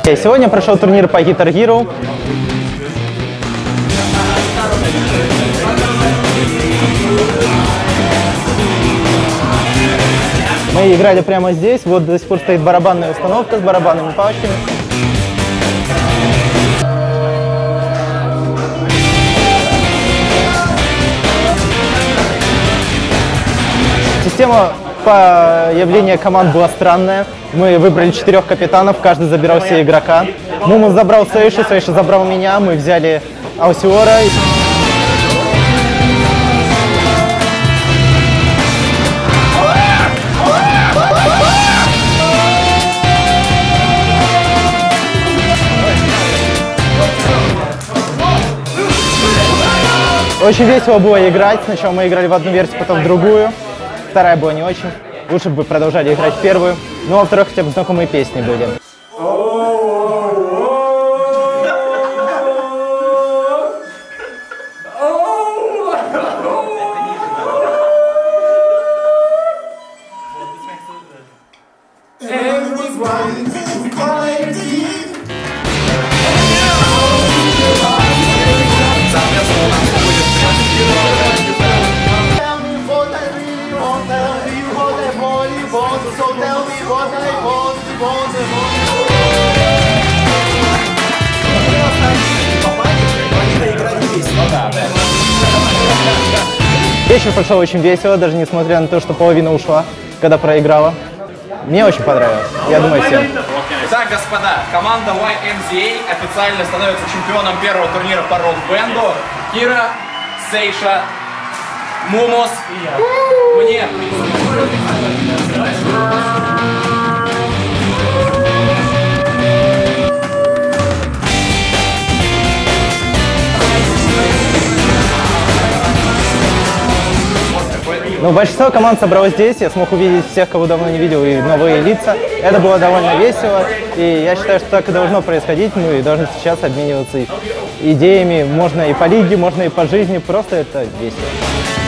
Сегодня прошел турнир по Guitar Hero. Мы играли прямо здесь, вот до сих пор стоит барабанная установка с барабанными палочками. Система появления команд была странная. Мы выбрали 4 капитанов, каждый забирал себе игрока. Мумус забрал Сейшу, Сейша забрал меня, мы взяли Аусиора. Очень весело было играть. Сначала мы играли в одну версию, потом в другую. Вторая была не очень. Лучше бы продолжали играть в первую. Ну, а во-вторых, хотя бы знакомые песни были. Вечер прошел очень весело, даже несмотря на то, что половина ушла, когда проиграла. Мне очень понравилось. Я думаю, всем. Итак, господа, команда YMCA официально становится чемпионом первого турнира по рок-бенду. Кира, Сейша, Мумус и я. Мне. Ну, большинство команд собралось здесь, я смог увидеть всех, кого давно не видел, и новые лица. Это было довольно весело, и я считаю, что так и должно происходить. Мы должны сейчас обмениваться идеями, можно и по лиге, можно и по жизни, просто это весело.